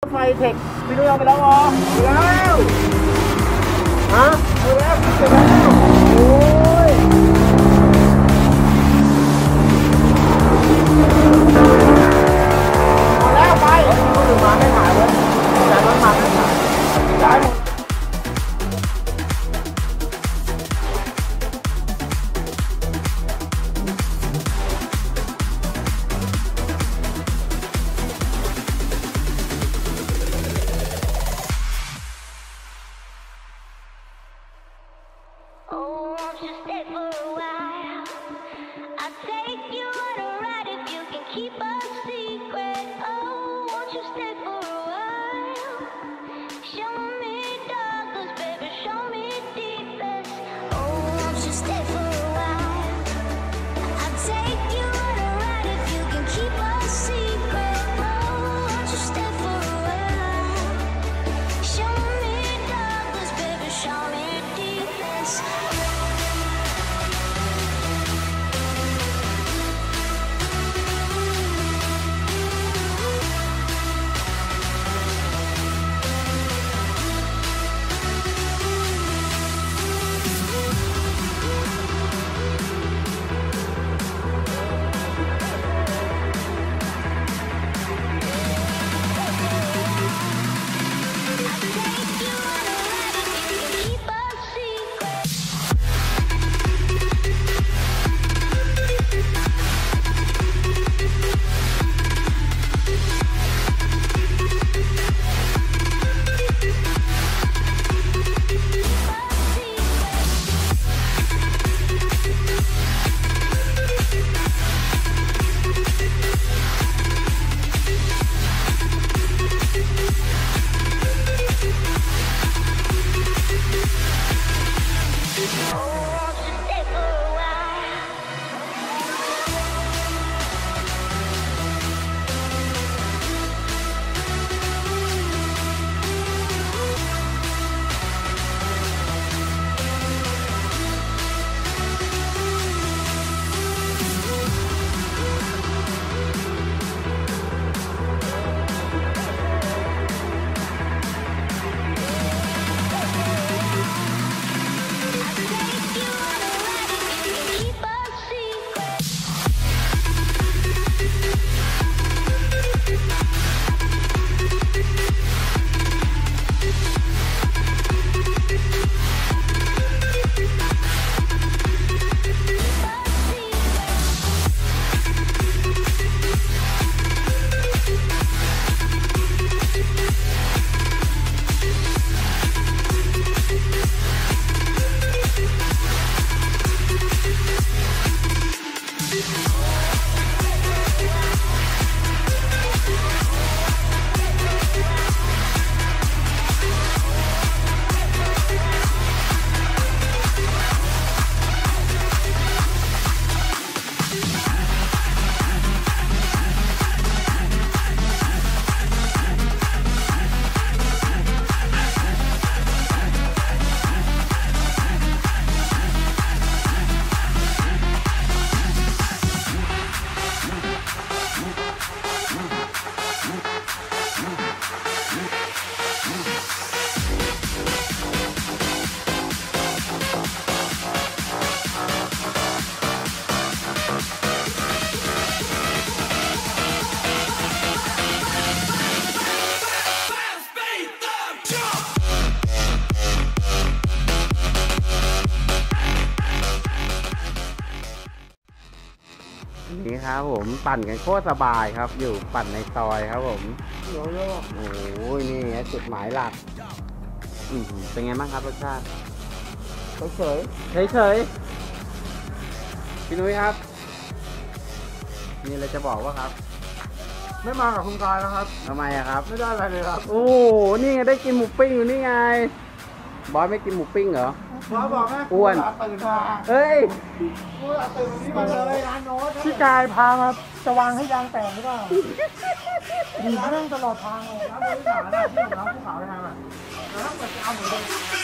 ไฟเทคพี่นุ้ยเอาไปแล้วเหรอแล้วฮะเอาแล้วเสร็จแล้วโอ้ยเอาแล้วไปถึงมาไม่หายเลยแต่มันมาไม่หายย้ายหมดนี่ครับผมปั่นกันโคตรสบายครับอยู่ปั่นในซอยครับผมโอ้โหนี่จุดหมายหลักเป็นไงบ้างครับรสชาติเฉยพี่นุ้ยครับมีอะไรจะบอกว่าครับไม่มากับคุณกายแล้วครับทำไมอะครับไม่ได้อะไรเลยครับโอ้โหนี่ไงได้กินหมูปิ้งอยู่นี่ไงบอสไม่กินหมูปิ้งเหรอบอสบอกนะอ้วนตื่นมาเฮ้ยตื่นนี้มาเลยร้านโน้ตพี่กายพามาจะวางให้ยางแตกหรือเปล่าดีเรื่องตลอดทางเลยร้านโน้ตที่ถามนะที่ผมร้านภูเขาไปทางอ่ะแล้วถ้าเกิดจะเอาหมู